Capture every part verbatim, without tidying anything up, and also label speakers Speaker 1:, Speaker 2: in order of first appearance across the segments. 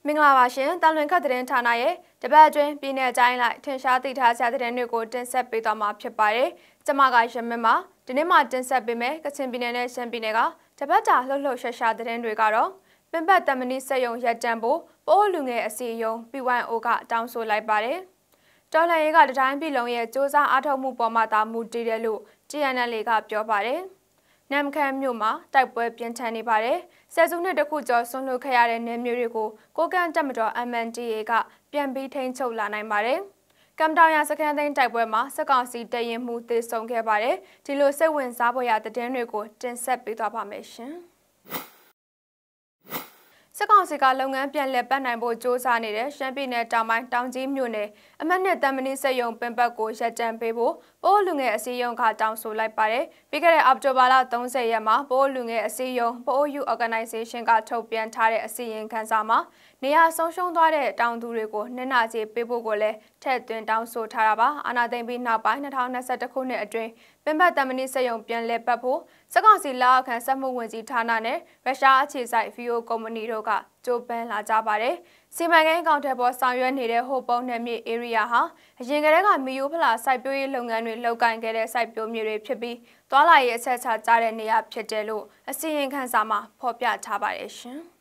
Speaker 1: မင်္ဂလာပါရှင်တန်လွင်ခတ်သတင်းဌာနရဲ့တပတ်အတွင်းပြည်내အတိုင်းလိုက်ထင်ရှားသိထားစရာသတင်းတွေကိုတင်ဆက်ပေးသွားမှာဖြစ်ပါတယ်။ကျွန်မကရမင်းပါဒီနေ့မှတင်ဆက်ပေးမယ်ကချင်ပြည်နယ်နဲ့ရှမ်းပြည်နယ်ကတပတ်ကြာလှုပ်လှုပ်ရှားရှားသတင်းတွေကတော့ပင်ပတ်တမနီစက်ယုံရက်တံဖို့ပိုးလူငယ်အစီအယုံ ပီ ဝိုင် အို ကတောင်းဆိုလိုက်ပါတယ်။တော်လှန်ရေးကတတိုင်းပြည်လုံးရဲ့စ조사အားထုတ်မှုပေါ်မှာသာမူတည်တယ်လို့ ဂျီ အန် အယ် အေ ကပြောပါတယ်။နမ်ခမ်းမြို့မှာတိုက်ပွဲပြင်းထန်နေပါတယ်။ဆယ်စုနှစ်တစ်ခုကျော်ဆွန့်လွတ်ခဲ့ရတဲ့နယ်မြေတွေကိုကိုကန့်တပ်မတော် အမ် အန် ဒီ အေ ကပြန်ပြီးထိန်းချုပ်လာနိုင်ပါတယ်။ကမ်တောင်ရစခန်းသိမ်းတိုက်ပွဲမှာစစ်ကောင်စီတရင်မှုသေဆုံးခဲ့ပါတယ်။ဒီလိုစိတ်ဝင်စားဖွယ်ရာသတင်းတွေကိုတင်ဆက်ပေးသွားပါမယ်ရှင်။စစ်ကောင်စီကလုပ်ငန်းပြန်လည်ပတ်နိုင်ဖို့စ조사နေတဲ့ရှမ်းပြည်နယ်တောင်ပိုင်းတောင်ကြီးမြို့နယ်အမှတ်နှစ်တမနီစက်ယုံပင်ပတ်ကိုရက်တံပေးဖို့ပိုးလူငယ်အစည်းအရုံးကတောင်းဆိုလိုက်ပါတယ်။ပြီးခဲ့တဲ့အောက်တိုဘာလသုံးဆယ်ရက်မှာပိုးလူငယ်အစည်းအရုံး ပိုး ယူ Organization ကထုတ်ပြန်ထားတဲ့အစည်းအဝေးခန်းစာမှာနေရာဆုံးရှုံးသွားတဲ့တောင်သူတွေကိုနှစ်နာကြေးပေးဖို့ကိုလည်းထည့်သွင်းတောင်းဆိုထားတာပါ။အာဏာသိမ်းပြီးနောက်ပိုင်း၂၀၂၁ခုနှစ်အတွင်းပင်ပတ်တမနီစက်ယုံပြန်လည်ပတ်ဖို့စစ်ကောင်စီလက်အောက်ခံစက်မှုဝန်ကြီးဌာနနဲ့ရုရှားအခြေစိုက် ဗီ အို ကုမ္ပဏီတို့ကကြိုးပမ်းလာကြပါတယ်။စီမံကိန်းအကောင့်ထဲပေါ်ဆောင်ရွက်နေတဲ့ဟိုပုံနယ်မြေ area ဟာအရင်ကတည်းကမီယိုဖလာစိုက်ပျိုးရေးလုပ်ငန်းတွေလုပ်ကိုင်ခဲ့တဲ့စိုက်ပျိုးမြေတွေဖြစ်ပြီးသွားလာရေးအချက်အချာကျတဲ့နေရာဖြစ်တယ်လို့အစီရင်ခံစာမှာဖော်ပြထားပါတယ်ရှင်။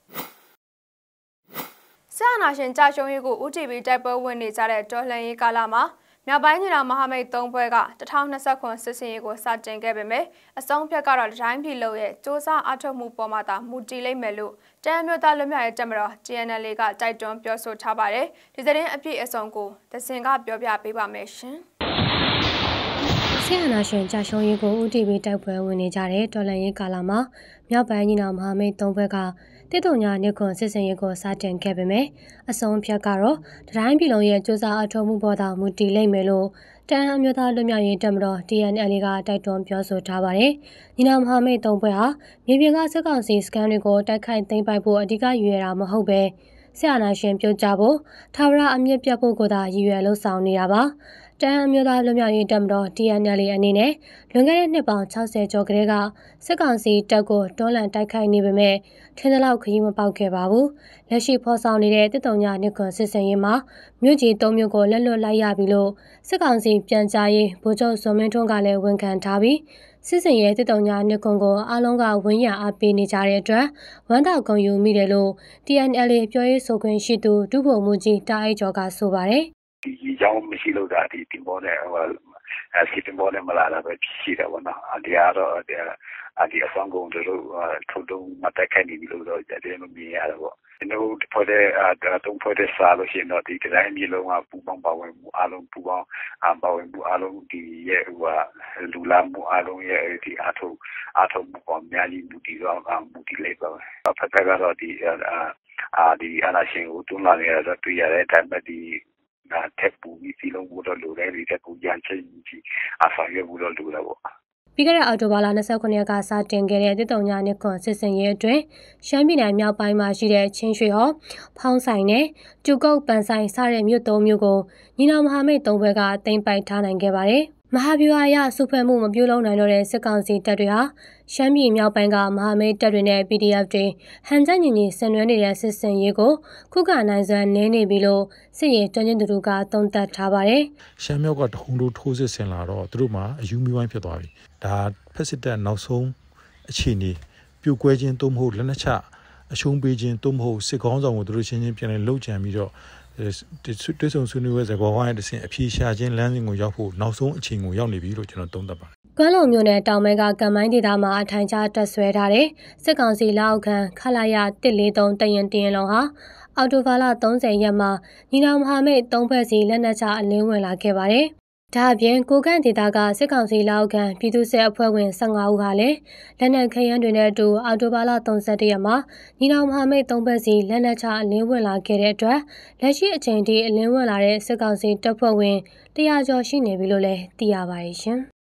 Speaker 1: ဆရာနာရှင်ကြာရှုံးရေးကို ဦး တီ ဗီ တိုက်ပွဲဝင်နေကြတဲ့တော်လှန်ရေးကာလမှာမြောက်ပိုင်းညီနောင်မဟာမိတ်သုံးဖွဲ့က၂၀၂၁စစ်စင်ရေးကိုစတင်ခဲ့ပေမဲ့အဆုံးဖြတ်ကတော့တိုင်းပြည်လုံးရဲ့စ조사အားထုတ်မှုပေါ်မှာသာမူတည်လိမ့်မယ်လို့တန်မြို့သားလွတ်မြောက်ရေးတပ်မတော် ဂျီ အန် အယ် အေ ကတိုက်တွန်းပြောဆိုထားပါတယ်။ဒီသတင်းအပြည့်အစုံကိုသစင်ကပြောပြပေးပါမယ်ရှင်
Speaker 2: ။ဆရာနာရှင်ကြာရှုံးရေးကို ဦး တီ ဗီ တိုက်ပွဲဝင်နေကြတဲ့တော်လှန်ရေးကာလမှာမြောက်ပိုင်းညီနောင်မဟာမိတ်သုံးဖွဲ့ကတိတုံညာနှစ်ခွန်စစ်စင်ရေးကိုစတင်ခဲ့ပေမဲ့အဆုံးဖြတ်ကတော့တိုင်းပြည်လုံးရဲ့စ조사အထောက်မှုပေါ်သာမူတည်လိမ့်မယ်လို့တန်အမျိုးသားလွတ်မြောက်ရေးတပ်မတော် တီ အန် အယ် အေ ကတိုက်တွန်းပြောဆိုထားပါတယ်။ညီနောင်မဟာမိတ်သုံးဖွဲ့ဟာမြေပြင်ကစစ်ကောင်စီစခန်းတွေကိုတိုက်ခိုက်သိမ်းပိုက်ဖို့အဓိကရည်ရွယ်တာမဟုတ်ပဲဆရာနာရှင်ပြုတ်ကြဖို့ထာဝရအမြင့်ပြတ်ဖို့ကိုသာရည်ရွယ်လှုပ်ဆောင်နေတာပါ။တန်အမျိုးသားလွတ်မြောက်ရေးတပ်မတော် တီ အန် အယ် အေ အနေနဲ့လွန်ခဲ့တဲ့နှစ်ပေါင်း၆၀ကျော်ကတည်းကစစ်ကောင်စီတပ်ကိုတွန်းလှန်တိုက်ခိုက်နေပေမဲ့ထင်းသလောက်ခရီးမပေါက်ခဲ့ပါဘူး။လက်ရှိဖော်ဆောင်နေတဲ့တစ်တုံညာနှစ်ခွန်စစ်စင်ရေးမှာမြို့ကြီးသုံးမြို့ကိုလက်လွတ်လိုက်ရပြီလို့စစ်ကောင်စီပြန်ကြားရေးဗိုလ်ချုပ်ဇော်မင်းထွန်းကလည်းဝန်ခံထားပြီးစစ်စင်ရဲ့တစ်တုံညာနှစ်ခွန်ကိုအားလုံးကဝန်းရံအားပေးနေကြတဲ့အတွက်ဝမ်းသာဂုဏ်ယူမိတယ်လို့ တီ အန် အယ် အေ ပြောရေးဆိုခွင့်ရှိသူဒုဗိုလ်မှူးကြီးတာအိုက်ကျော်ကဆိုပါတယ်
Speaker 3: ။ဒီကြောင့်မရှိလို့ဒါဒီတင်ပေါ်တဲ့ဟိုအဲစီတင်ပေါ်တဲ့မလာတာပဲရှိတယ်ဗောနော်။ဒီကတော့ဒီအဆောင်ကုန်တို့ထုတ်တုံးမတက်ခိုင်နေပြီလို့တော့ကြတယ်မမြင်ရတော့ဗော။ကျွန်တော်ဖော်တဲ့အဲတုံးဖော်တဲ့စားလို့ရှိရင်တော့ဒီဒီတိုင်းမျိုးလုံးကပူပေါင်းပါဝင်မှုအလုံးပူပေါင်းအပါဝင်မှုအလုံးဒီရဲ့ဟိုလူလာမှုအလုံးရဲ့ဒီအထုအထုမှုပေါ်များကြီးမူတည်တော့မူတည်လိုက်ပါပဲ။ဖက်ဖက်ကတော့ဒီအာဒီအနာရှင်ကိုတွန်းလာနေရတော့တွေ့ရတဲ့အတိုင်းပဲဒီတက်ပူပြီးစီလုံးဘူးတော့လိုတယ်ဒီတက်ပူရန်ချင်းကြီးအဆောင်ရွက်ဘူးတော့လိုတယ်ပေါ့
Speaker 2: ပြီးခဲ့တဲ့အောက်တိုဘာလ၂၉ရက်ကစတင်ခဲ့တဲ့တစ်တုံညာနှစ်ခွန်စစ်စင်ရေးအတွင်းရှမ်းပြည်နယ်မြောက်ပိုင်းမှာရှိတဲ့ချင်းရွှေဟော်ဖောင်းဆိုင်နဲ့ကျူကုတ်ပန်ဆိုင်စတဲ့မြို့သုံးမြို့ကိုညီနောင်မဟာမိတ်သုံးဘက်ကတင်ပိုက်ထားနိုင်ခဲ့ပါတယ်မဟာဗျူဟာအရစုဖွဲ့မှုမပြုလုပ်နိုင်တော့တဲ့စစ်ကောင်စီတပ်တွေဟာရှမ်းပြည်မြောက်ပိုင်းကမဟာမိတ်တပ်တွေနဲ့ ပီ ဒီ အက်ဖ် တွေဟန်ချက်ညီညီဆင်နွှဲနေတဲ့စစ်စင်ရေးကိုခုခံနိုင်စွမ်းနည်းနေပြီလို့စစ်ရေးတွင်းချင်းသူတို့ကသုံးသပ်ထားပါတယ်
Speaker 4: ။ရှမ်းမြောက်ကတဟုန်တို့ထိုးစစ်ဆင်လာတော့သူတို့မှာအယူမီဝိုင်းဖြစ်သွားပြီ။ဒါဖက်စစ်တပ်နောက်ဆုံးအခြေအနေပြိုကွဲခြင်းသို့မဟုတ်လက်နက်ချအရှုံးပေးခြင်းသို့မဟုတ်စစ်ကောင်းဆောင်ကိုသူတို့ချင်းချင်းပြန်လည်လှုပ်ကြံပြီးတော့တွဲဆုံဆွေးနွေးပွဲစကားဝိုင်းတစ်ဆင့်အပြေရှာခြင်းလမ်းစဉ်ကိုရောက်ဖို့နောက်ဆုံးအချိန်ကိုရောက်နေပြီလို့ကျွန်တော်သုံးသပ်ပါတယ်
Speaker 2: ။ကွမ်းလုံမြို့နယ်တောင်ပိုင်းကကံမိုင်းဒေသမှာအထိုင်ချတပ်ဆွဲထားတဲ့စစ်ကောင်စီလက်အောက်ခံခလာရတစ်လေးသုံးတရင်တင်လုံးဟာအော်တိုဘာလသုံးဆယ်ရက်မှာညီနောင်မဟာမိတ်သုံးဖွဲ့စီလက်နက်ချအလင်းဝင်လာခဲ့ပါတယ်။ဒါအပြင်ကိုကန့်ဒေသကစစ်ကောင်စီလက်အောက်ခံပြည်သူ့စစ်အဖွဲ့ဝင်၁၅ဦးဟာလည်းလက်နက်ခဲယမ်းတွေနဲ့အတူအော်တိုဘာလ၃၁ရက်မှာညီနောင်မဟာမိတ်သုံးဖွဲ့စီလက်နက်ချအလင်းဝင်လာခဲ့တဲ့အတွက်လက်ရှိအချိန်ထိအလင်းဝင်လာတဲ့စစ်ကောင်စီတပ်ဖွဲ့ဝင်တရာကျော်ရှိနေပြီလို့လည်းသိရပါတယ်ရှင်။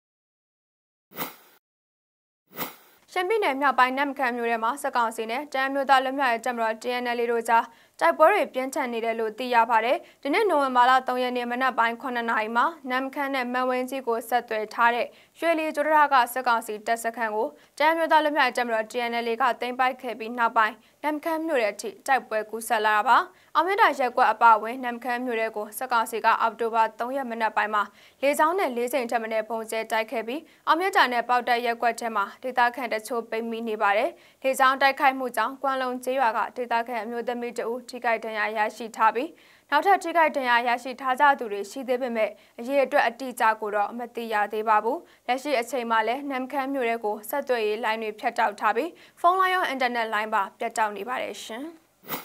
Speaker 1: ရှမ်းပြည်နယ်မြောက်ပိုင်းနမ်ခမ်းမြို့ထဲမှာစစ်ကောင်စီနဲ့တန်မြို့သားလွတ်မြောက်ရေးတပ်မတော် တီ အန် အယ် အေ တို့ကြားစတိုက်ပွဲတွေပြင်းထန်နေတယ်လို့သိရပါတယ်။ဒီနေ့နိုဝင်ဘာလ၃ရက်နေ့မနက်ပိုင်းခုနှစ်နာရီမှာနမ်ခမ်းနဲ့မန်ဝင်းကြီးကိုဆက်သွယ်ထားတဲ့ရွှေလီကျိုဒရာကစစ်ကောင်စီတပ်စခန်းကိုတမ်းမျိုးသားလူမျိုးတပ်မတော် T N L ကသိမ်းပိုက်ခဲ့ပြီးနောက်ပိုင်းနမ်ခမ်းမြို့ရဲ့အထိတိုက်ပွဲကူးဆက်လာတာပါ။အောင်မြတ်တာရက်ကွက်အပအဝင်နမ်ခမ်းမြို့ရဲ့ကိုစစ်ကောင်စီကအောက်တိုဘာ၃ရက်မနက်ပိုင်းမှာလေကြောင်းနဲ့လေးစိမ်ထက်မနည်းပုံကျဲတိုက်ခဲ့ပြီးအောင်မြတ်တာနဲ့ပေါက်တက်ရက်ကွက်ထဲမှာဒေသခံတချို့ပိတ်မိနေပါတယ်။လေကြောင်းတိုက်ခိုက်မှုကြောင့်ကွမ်လုံကျေးရွာကဒေသခံအမျိုးသမီးတဦးထိခိုက်ဒဏ်ရာရရှိထားပြီးနောက်ထပ်ထိခိုက်ဒဏ်ရာရရှိထားကြသူတွေရှိသေးပေမဲ့အရေးအတွက်အတိအကျကိုတော့မသိရသေးပါဘူး။လက်ရှိအချိန်မှာလည်းနမ်ခမ်းမြို့ရဲကိုဆက်သွယ်ရေးလိုင်းတွေဖြတ်တောက်ထားပြီးဖုန်းလိုင်းရောအင်တာနက်လိုင်းပါပြတ်တောက်နေပါတယ်ရှင်။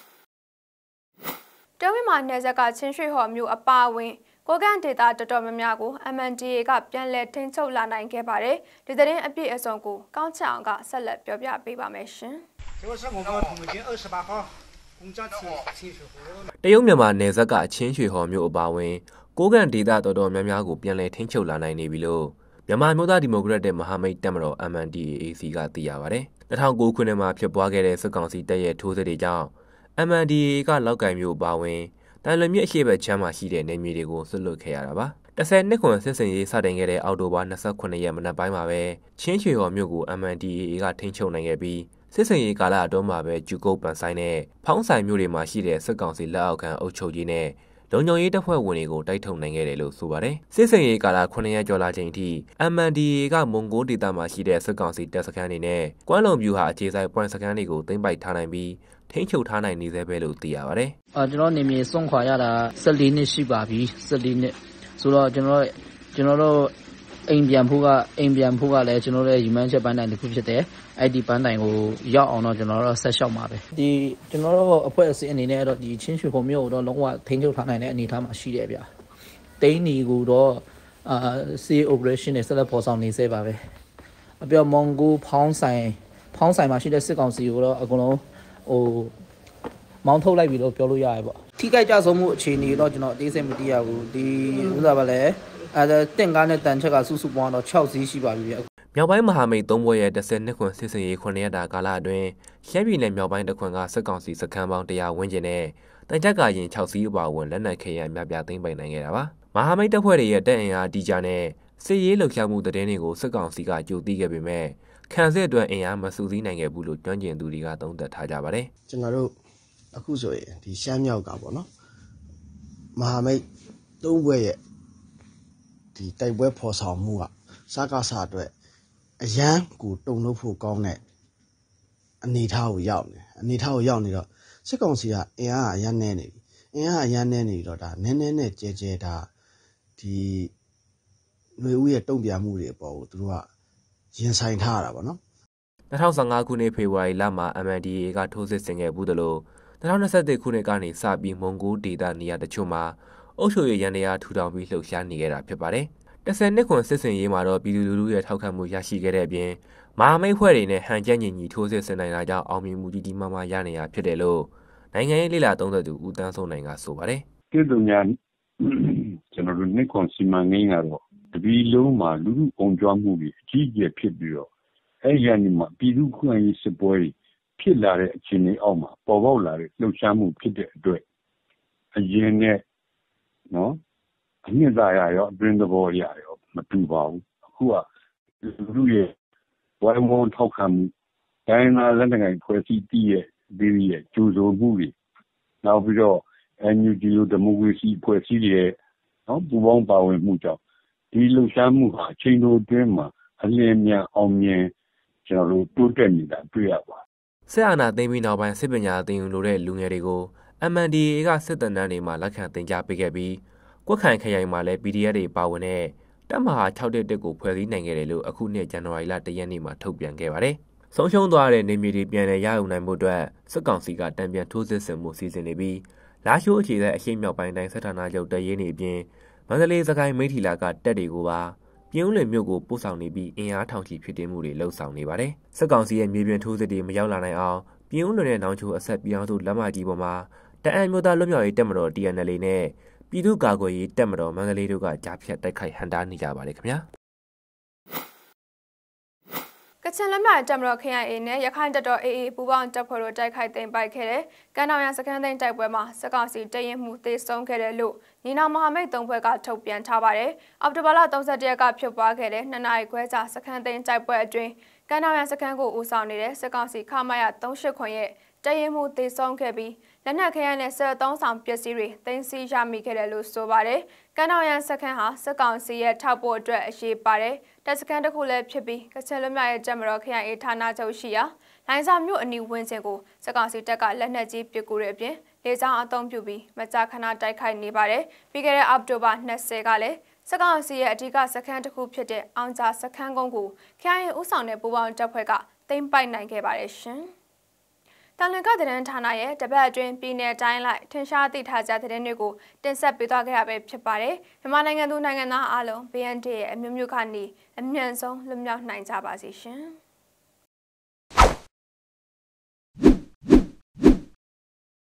Speaker 1: တဝင်းမှာနေဆက်ကချင်းရွှေဟော်မြို့အပါအဝင်ကိုကန်ဒေတာတော်တော်များများကို M N D A ကပြန်လည်ထိန်းချုပ်လာနိုင်ခဲ့ပါတယ်။ဒီသတင်းအပြည့်အစုံကိုကောင်းချအောင်ကဆက်လက်ပြောပြပေးပါမယ်ရှင်။
Speaker 5: 这个是我们统计二十八号公交车清水湖。
Speaker 6: တရုတ်မြန်မာနယ်စပ်ကချင်းရွှေဟော်မြို့အပါအဝင်ကိုကန်ဒေတာတော်တော်များများကိုပြန်လည်ထိန်းချုပ်လာနိုင်နေပြီလို့မြန်မာမျိုးသားဒီမိုကရက်တစ်မဟာမိတ်တပ်မတော် M N D A A C ကသိရပါတယ်။၂၀၀၉ခုနှစ်မှာဖြစ်ပွားခဲ့တဲ့စစ်ကောင်စီတပ်ရဲ့ထိုးစစ်တွေကြောင့် M N D A ကလောက်ကင်မြို့အပါအဝင်တန်လွင်မြစ်အရှေ့ဘက်ချမ်းမှာရှိတဲ့နေမြေတွေကိုဆွတ်လွတ်ခဲ့ရတာပါ။တစ်ဆယ်နှစ်ခွန်စစ်စင်ရေးစတင်ခဲ့တဲ့အောက်တိုဘာ၂၉ရက်မနက်ပိုင်းမှာပဲချင်းရွှေဟော်မြို့ကို M N D A A ကထိန်းချုပ်နိုင်ခဲ့ပြီးစစ်စင်ရေးကာလအတွင်းမှာပဲကျူကုတ်ပန်ဆိုင်နဲ့ဖောင်းဆိုင်မြို့တွေမှာရှိတဲ့စစ်ကောင်စီလက်အောက်ခံအုပ်ချုပ်ရေးနဲ့လုံခြုံရေးတပ်ဖွဲ့ဝင်တွေကိုတိုက်ထုတ်နိုင်ခဲ့တယ်လို့ဆိုပါတယ်။စစ်စင်ရေးကာလခုနှစ်ရက်ကျော်လာချိန်အထိ M N D A ကမွန်ဂိုဒေသမှာရှိတဲ့စစ်ကောင်စီတပ်စခန်းတွေနဲ့ကွမ်းလုံပြူဟာအခြေစိုက်ပွင့်စခန်းတွေကိုသိမ်းပိုက်ထားနိုင်ပြီးထိန်းချုပ်ထားနိုင်နေသေးပဲလို့သိရပါတယ်
Speaker 7: ။အာကျွန်တော်နေမြေစွန့်ခွာရတာ၁၄နှစ်ရှိပါပြီ။၁၄နှစ်ဆိုတော့ကျွန်တော်ကျွန်တော်တို့အိမ်ပြန်ဖို့ကအိမ်ပြန်ဖို့ကလည်းကျွန်တော်တို့ရည်မှန်းချက်ပန်းတိုင်တစ်ခုဖြစ်တယ်။အဲ့ဒီပန်းတိုင်ကိုရောက်အောင်တော့ကျွန်တော်တို့ဆက်လျှောက်မှာပဲ။ဒီကျွန်တော်တို့အဖွဲ့အစည်းအနေနဲ့တော့ဒီချင်းရွှေခုံမြို့တော့လုံးဝထိန်းချုပ်ထားနိုင်တဲ့အနေအထားမှာရှိတယ်ဗျာ။တိန်းနီကိုတော့အာ C operation နဲ့ဆက်လက်ပေါ်ဆောင်နေစေပါပဲ။အပြောမွန်ဂိုဖောင်းဆိုင်ဖောင်းဆိုင်မှာရှိတဲ့စစ်ကောင်စီကိုတော့အကုန်လုံးဟိုမောင်းထုတ်လိုက်ပြီလို့ပြောလို့ရတယ်ပေါ့ထိခိုက်ကြဆုံးမှုအခြေအနေတော့ကျွန်တော်အသေးစိတ်မသိရဘူးဒီဥစ္စာပါလဲအဲတင်ကားနဲ့တန်ချက်ကစုစုပေါင်းတော့၆စီးရှိပါပြီဗျ
Speaker 6: မြောက်ပိုင်းမဟာမိတ်သုံးဘွဲ့ရဲ့တစ်ဆယ်နှစ်ခွန်စစ်စင်ရေးခုနှစ်ရက်တာကာလအတွင်းရှမ်းပြည်နယ်မြောက်ပိုင်းတစ်ခွန်ကစစ်ကောင်စီစခန်းပေါင်း၁၀၀ဝန်းကျင်နဲ့တန်ချက်ကရင်၆စီးအပါအဝင်လက်နက်ခဲယမ်းအများပြားသိမ်းပိုက်နိုင်ခဲ့တာပါမဟာမိတ်တပ်ဖွဲ့တွေရဲ့တပ်အင်အားအကြီးကြားနဲ့စစ်ရေးလှုပ်ရှားမှုသတင်းတွေကိုစစ်ကောင်စီကကြိုသိခဲ့ပေမဲ့ခံစစ်အတွက်အင်အားမစုစည်းနိုင်ခဲ့ဘူးလို့ကျွမ်းကျင်သူတွေကသုံးသပ်ထားကြပါတယ်
Speaker 8: ကျွန်တော်တို့အခုဆိုရင်ဒီရှမ်းမြောက်ကပေါ့နော်မဟာမိတ်သုံးဘွဲ့ရဲ့ဒီတိုက်ပွဲဖော်ဆောင်မှုကစကားစအတွက်အရန်ကိုတုံလို့ဖို့ကောင်းတဲ့အနေထားကိုရောက်နေအနေထားကိုရောက်နေတော့စစ်ကောင်စီကအင်အားအရန်နေနေပြီအင်အားအရန်နေနေတော့ဒါနည်းနည်းနဲ့ကြဲကြဲဒါဒီຫນွေဦးရဲ့တုံ့ပြန်မှုတွေအပေါ်ကိုသူတို့ကရင်ဆိုင်ထားရတာပေါ့နော်
Speaker 6: ၂၀၁၅ခုနှစ်ဖေဖော်ဝါရီလမှာ M N D A ကထိုးစစ်ဆင်ခဲ့ဘူးတယ်လို့၂၀၂၁ခုနှစ်ကနေစပြီးမွန်ဂိုဒေသနေရာတချို့မှာအုပ်ချုပ်ရေးရန်တရားထူထောင်ပြီးလှုပ်ရှားနေခဲ့တာဖြစ်ပါတယ်။တစ်ဆယ်နှစ်ခွန်စစ်စင်ရေးမှာတော့ပြည်သူလူထုရဲ့ထောက်ခံမှုရရှိခဲ့တဲ့အပြင်မဟာမိတ်ဖွဲ့တွေနဲ့ဟန်ချက်ညီညီထိုးစစ်ဆင်နိုင်တာကြောင့်အောင်မြင်မှုကြီးကြီးမားမားရနေရဖြစ်တယ်လို့နိုင်ငံရေးလေ့လာသုံးသပ်သူဦးတန်းစိုးနိုင်ကဆိုပါတယ်
Speaker 9: ။ပြည်သူများကျွန်တော်တို့နှစ်ခွန်စီမံကိန်းကတော့တပီလုံးမှာလူထုပုံကြွမှုတွေအကြီးအကျယ်ဖြစ်ပြီးတော့အဲ့ဒီကနေမှပြည်သူ့ခွင့်ရေးစစ်ပွဲတွေဖြစ်လာတဲ့အခြေအနေအောက်မှာပေါ်ပေါက်လာတဲ့လှုပ်ရှားမှုဖြစ်တဲ့အတွက်အရင်နဲ့နော်အနှစ်သာရရောအတွင်းသဘောရရောမတူပါဘူးအခုကလူလူရဲ့ဝိုင်းဝန်းထောက်ခံမှုတိုင်းနာလက်နက်ကိုင်ဖွဲ့စည်းတည်ရဲ့ဒီရဲ့ကြိုးစိုးမှုတွေနောက်ပြီးတော့ N U G လိုဒီမိုကရေစီဖွဲ့စည်းရဲ့နော်ပူပေါင်းပါဝင်မှုကြောင့်ဒီလှုပ်ရှားမှုဟာအချိန်တိုအတွင်းမှာအလင်းမြန်အောင်မြင်ကျွန်တော်တို့တိုးတက်နေတာတွေ့ရပါတယ်
Speaker 6: စစ်အာဏာသိမ်းပြီးနောက်ပိုင်းစစ်ပညာသင်ယူလိုတဲ့လူငယ်တွေကို M N D A ကစစ်တပ်တန်းတွေမှာလက်ခံသင်ကြားပေးခဲ့ပြီးကွက်ခိုင်ခရိုင်မှာလည်း P D F တွေပါဝင်တဲ့တပ်မဟာ၆၁၁ကိုဖွဲ့စည်းနိုင်ခဲ့တယ်လို့အခုနှစ်ဇန်နဝါရီလ၁ရက်နေ့မှာထုတ်ပြန်ခဲ့ပါတယ်။ဆုံးရှုံးသွားတဲ့နေမြေတွေပြန်လည်ရယူနိုင်မှုအတွက်စစ်ကောင်စီကတံပြန်ထိုးစစ်ဆင်မှုစီစဉ်နေပြီးလာရှိုးအခြေစိုက်အရှိမြောက်ပိုင်းတိုင်းစစ်ဌာနချုပ်တရဲနေအပြင်မန္တလေးစကိုင်းမိထီလာကတပ်တွေကိုပါပြင်းဦးလွင်မြို့ကိုပို့ဆောင်နေပြီးအင်အားထောင်ချီဖြစ်တင်မှုတွေလှုပ်ဆောင်နေပါတယ်။စစ်ကောင်စီရဲ့မြေပြင်ထိုးစစ်တွေမရောက်လာနိုင်အောင်ပြင်းဦးလွင်နဲ့နောင်ချိုအဆက်ပြောင်းစုလက်မကြီးပေါ်မှာတအံမျိုးသားလွတ်မြောက်ရေးတပ်မတော် T N L နဲ့ပြည်သူ့ကာကွယ်ရေးတပ်မတော်မန္တလေးတို့ကကြားဖြတ်တိုက်ခိုက်ဟန်တားနေကြပါတယ်ခင်ဗျာ
Speaker 1: ကချင်လက်မြတမတော် K I A နဲ့ရခိုင်တပ်တော် A A ပူးပေါင်းတပ်ဖွဲ့တို့တိုက်ခိုက်သိမ်းပိုက်ခဲ့တဲ့ကမ်းတောင်ရစခန်းသိမ်းတိုက်ပွဲမှာစစ်ကောင်စီတရင်မှုသေဆုံးခဲ့တယ်လို့ညီနောင်မဟာမိတ်သုံးဖွဲ့ကထုတ်ပြန်ထားပါတယ်။အောက်တိုဘာလ၃၁ရက်ကဖြစ်ပွားခဲ့တဲ့နှစ်နာရီခွဲကြာစခန်းသိမ်းတိုက်ပွဲအတွင်းကမ်းတောင်ရစခန်းကိုဦးဆောင်နေတဲ့စစ်ကောင်စီခမာယာ၃၈ခွန်ရဲ့တရင်မှုသေဆုံးခဲ့ပြီးလက်နက်ခဲယမ်းနဲ့စစ်သုံးဆောင်ပစ္စည်းတွေသိမ်းဆည်းရမိခဲ့တယ်လို့ဆိုပါတယ်။ကမ်းတောင်ရစခန်းဟာစစ်ကောင်စီရဲ့ထောက်ပို့အတွက်အရေးပါတယ်။တပ်စခန်းတစ်ခုလည်းဖြစ်ပြီးကချင်လွတ်မြောက်ရေးတပ်မတော် K I A ဌာနချုပ်ရှိရာလိုင်းစာမြို့အနီးဝန်းကျင်ကိုစစ်ကောင်စီတပ်ကလက်နက်ကြီးပစ်ကူတဲ့အပြင်လေကြောင်းအုံပြုပြီးမကြာခဏတိုက်ခိုက်နေပါတယ်။ပြီးခဲ့တဲ့အောက်တိုဘာ၂၀ကလည်းစစ်ကောင်စီရဲ့အဓိကစခန်းတစ်ခုဖြစ်တဲ့အောင်ကြားစခန်းကုန်းကို K I A ဦးဆောင်တဲ့ပူးပေါင်းတပ်ဖွဲ့ကသိမ်းပိုက်နိုင်ခဲ့ပါတယ်ရှင်။တန်လွင်ကသတင်းဌာနရဲ့တပတ်အတွင်းပြည်내တိုင်းလိုက်ထင်ရှားသိထားကြတဲ့သတင်းတွေကိုတင်ဆက်ပေးသွားခဲ့ရပဲဖြစ်ပါတယ်။မြန်မာနိုင်ငံသူနိုင်ငံသားအားလုံး B N D ရဲ့အမျိုးမျိုးကနေအမြန်ဆုံးလွတ်မြောက်နိုင်ကြပါစေရှင်။